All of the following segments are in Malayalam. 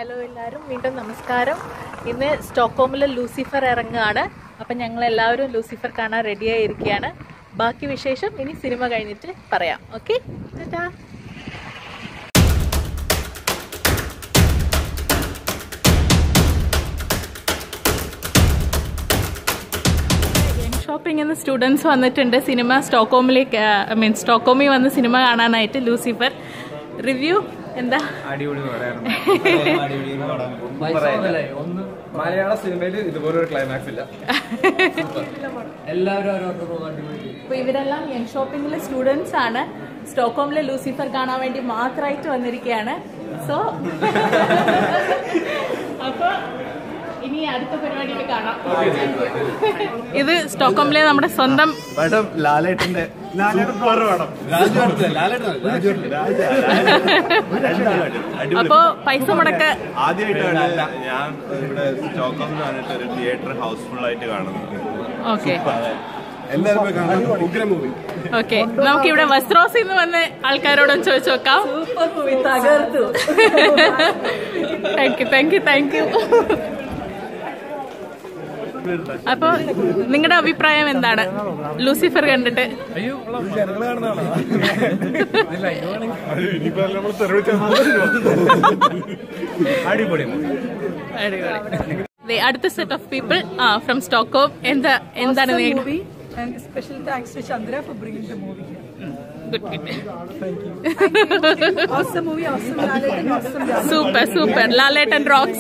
ഹലോ എല്ലാവരും, വീണ്ടും നമസ്കാരം. ഇന്ന് സ്റ്റോക്ക്ഹോമിൽ ലൂസിഫർ ഇറങ്ങുകയാണ്. അപ്പം ഞങ്ങളെല്ലാവരും ലൂസിഫർ കാണാൻ റെഡിയായിരിക്കുകയാണ്. ബാക്കി വിശേഷം ഇനി സിനിമ കഴിഞ്ഞിട്ട് പറയാം. Okay, tata. ഷോപ്പിംഗ് എന്ന സ്റ്റുഡൻസ് വന്നിട്ടുണ്ട് സിനിമ സ്റ്റോക്ക്ഹോമിലേക്ക്. സ്റ്റോക്ക്ഹോമിൽ വന്ന് സിനിമ കാണാനായിട്ട്. ലൂസിഫർ റിവ്യൂ എന്താ? മലയാള സിനിമയിൽ ഇതുപോലൊരു ക്ലൈമാക്സ് ഇല്ല. അപ്പോൾ ഇവരെല്ലാം യങ് ഷോപ്പിംഗിലെ സ്റ്റുഡൻസ് ആണ്. സ്റ്റോക്ക്ഹോമിലെ ലൂസിഫർ കാണാൻ വേണ്ടി മാത്രമായിട്ട് വന്നിരിക്കുകയാണ്. സോ അപ്പോൾ ഇനി അടുത്ത പരിപാടിയിൽ കാണാം. ഇത് സ്റ്റോക്ക്ഹോമിലെ നമ്മുടെ സ്വന്തം ലാലേട്ടന്റെ അപ്പോ പൈസ മുടക്ക് ആദ്യമായിട്ടാണ് ഞാൻ ഇവിടെ സ്റ്റോക്ക്ഹോമിൽ വന്നിട്ട് ഒരു തിയേറ്റർ ഹൗസ്ഫുൾ ആയിട്ട് കാണുന്നത്. Okay, okay. നമുക്ക് ഇവിടെ വസ്ത്രോസിൽ നിന്ന് വന്ന ആൾക്കാരോടും ചോദിച്ചു നോക്കാം. Thank you. അപ്പൊ നിങ്ങളുടെ അഭിപ്രായം എന്താണ് ലൂസിഫർ കണ്ടിട്ട്? അടിപൊളി. അടുത്ത set of people from Stockholm. എന്താണ് And special thanks to Chandra for bringing the movie here. Good. Thank you. Awesome movie, awesome Lalettan, awesome. Super. Lalettan rocks.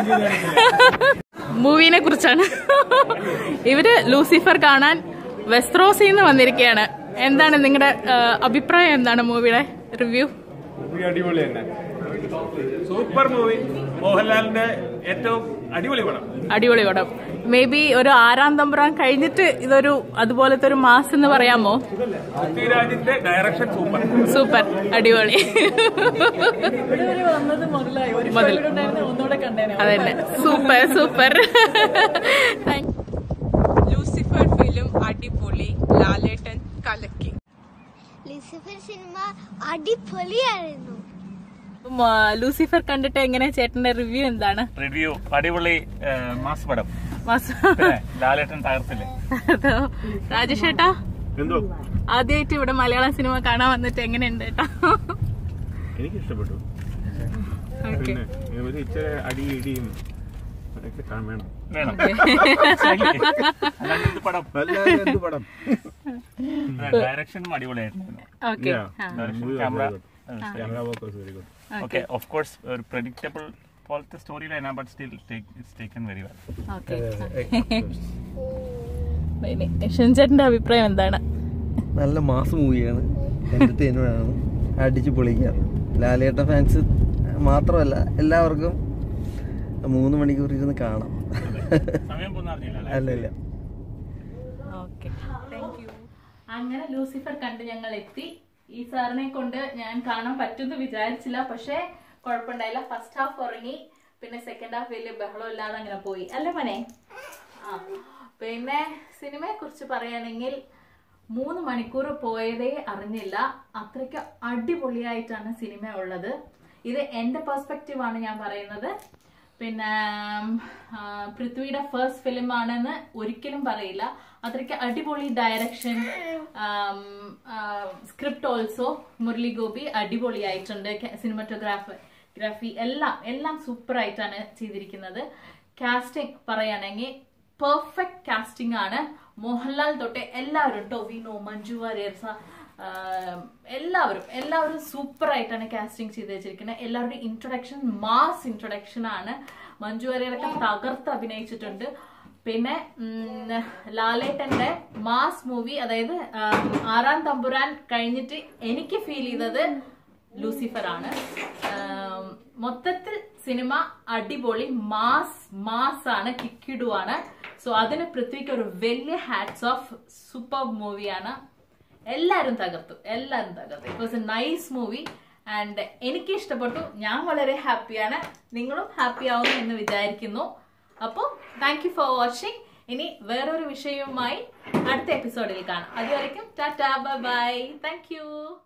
മൂവിനെ കുറിച്ചാണ്. ഇവര് ലൂസിഫർ കാണാൻ വെസ്ട്രോസിൽ നിന്ന് വന്നിരിക്കുകയാണ്. എന്താണ് നിങ്ങളുടെ അഭിപ്രായം? എന്താണ് മൂവിയുടെ റിവ്യൂ? അടിപൊളി തന്നെ, സൂപ്പർ മൂവി. മോഹൻലാലിന്റെ ഏറ്റവും അടിപൊളി പടം. മേ ബി ഒരു ആറാം തമ്പുരാൻ കഴിഞ്ഞിട്ട് ഇതൊരു അതുപോലത്തെ ഒരു മാസ് എന്ന് പറയാമോ? പൃഥ്വിരാജിന്റെ ഡയറക്ഷൻ സൂപ്പർ, അടിപൊളി. അതന്നെ, സൂപ്പർ. ലൂസിഫർ ഫിലിം അടിപൊളി. ലാലേട്ടൻ കലക്കി. ലൂസിഫർ സിനിമ അടിപൊളിയായിരുന്നു. ലൂസിഫർ കണ്ടിട്ട് എങ്ങനെ ചേട്ടന്റെ റിവ്യൂ എന്താണ്? റിവ്യൂ അടിപൊളി, മാസ് പടം. ലാലേട്ടൻ തകർത്തില്ലേ? രാജേഷ് ചേട്ടാ, ആദ്യമായിട്ട് ഇവിടെ മലയാളം സിനിമ കാണാൻ വന്നിട്ട് എങ്ങനെയുണ്ട് ചേട്ടാ? എനിക്ക് ഇഷ്ടപ്പെട്ടു. ഒരു ഇച്ചിരി അടിയിടിയും വേണം. ഡയറക്ഷനും അടിപൊളിയായിരുന്നു. Okay, of course, predictable പോലത്തെ സ്റ്റോറി ലൈനാ, but still it's taken very well. ഷെൻചേട്ടന്റെ അഭിപ്രായം എന്താണ്? നല്ല മാസ് മൂവിയാണ്, എന്റർടൈൻമെന്റ് ആണ്, അടിച്ചു പൊളിക്കാറ്. ലാലേട്ട ഫാൻസ് മാത്രമല്ല എല്ലാവർക്കും 3 മണിക്കൂർ ഇരുന്ന് കാണാം. അല്ല. Okay, thank you. അങ്ങനെ ലൂസിഫർ കണ്ട് ഞങ്ങൾ എത്തി. ഈ സാറിനെ കൊണ്ട് ഞാൻ കാണാൻ പറ്റുമെന്ന് വിചാരിച്ചില്ല, പക്ഷെ കുഴപ്പമുണ്ടായില്ല. ഫസ്റ്റ് ഹാഫ് ഉറങ്ങി, പിന്നെ സെക്കൻഡ് ഹാഫ് വലിയ ബഹളം ഇല്ലാതെ അങ്ങനെ പോയി. അല്ലേ മനെ? പിന്നെ സിനിമയെ കുറിച്ച് പറയുകയാണെങ്കിൽ 3 മണിക്കൂർ പോയതേ അറിഞ്ഞില്ല. അത്രയ്ക്ക് അടിപൊളിയായിട്ടാണ് സിനിമ ഉള്ളത്. ഇത് എൻ്റെ പെർസ്പെക്റ്റീവാണ് ഞാൻ പറയുന്നത്. പിന്നെ പൃഥ്വിയുടെ ഫസ്റ്റ് ഫിലിം ആണെന്ന് ഒരിക്കലും പറയില്ല. അത്രയ്ക്ക് അടിപൊളി direction, script also Murali Gopi അടിപൊളിയായിട്ടുണ്ട്. സിനിമാറ്റോഗ്രാഫി എല്ലാം സൂപ്പർ ആയിട്ടാണ് ചെയ്തിരിക്കുന്നത്. കാസ്റ്റിംഗ് പറയുകയാണെങ്കിൽ പെർഫെക്റ്റ് കാസ്റ്റിംഗ് ആണ്. മോഹൻലാൽ തൊട്ട് എല്ലാവരും, ടൊവിനോ, മഞ്ജു വാര്യർ, എല്ലാവരും സൂപ്പർ ആയിട്ടാണ് കാസ്റ്റിംഗ് ചെയ്ത് വെച്ചിരിക്കുന്നത്. എല്ലാവരുടെയും ഇൻട്രൊഡക്ഷൻ മാസ് ഇൻട്രൊഡക്ഷൻ ആണ്. മഞ്ജു വാര്യരൊക്കെ തകർത്ത് അഭിനയിച്ചിട്ടുണ്ട്. പിന്നെ ലാലേട്ടന്റെ മാസ് മൂവി, അതായത് ആറാം തമ്പുരാൻ കഴിഞ്ഞിട്ട് എനിക്ക് ഫീൽ ചെയ്തത് ലൂസിഫർ ആണ്. മൊത്തത്തിൽ സിനിമ അടിപൊളി, മാസ് ആണ്, കിക്കിടുവാണ്. സോ അതിന് പൃഥ്വിക്ക് ഒരു വലിയ ഹാറ്റ്സ് ഓഫ്. സൂപ്പർ മൂവിയാണ്. എല്ലാരും തകർത്തു. It was a nice movie and എനിക്ക് ഇഷ്ടപ്പെട്ടു. ഞാൻ വളരെ ഹാപ്പിയാണ്. നിങ്ങളും ഹാപ്പി ആവുന്നു എന്ന് വിചാരിക്കുന്നു. അപ്പോൾ താങ്ക് യു ഫോർ വാച്ചിങ്. ഇനി വേറൊരു വിഷയവുമായി അടുത്ത എപ്പിസോഡിൽ കാണാം. അതുവരെയ്ക്കും ടാറ്റാ, ബൈ. Thank U.